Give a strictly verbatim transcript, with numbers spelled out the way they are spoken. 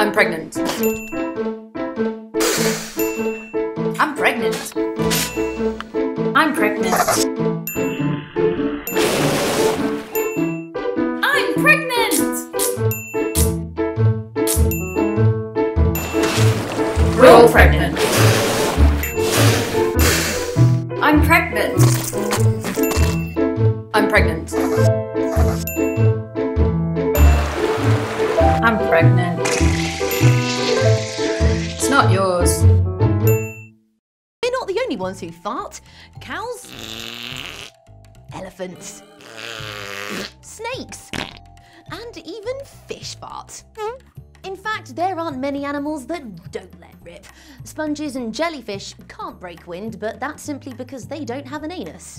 I'm pregnant. I'm pregnant. I'm pregnant. I'm pregnant! We're all pregnant. I'm pregnant. I'm pregnant. I'm pregnant. It's not yours. We're not the only ones who fart. Cows, elephants, snakes, and even fish fart. In fact, there aren't many animals that don't let rip. Sponges and jellyfish can't break wind, but that's simply because they don't have an anus.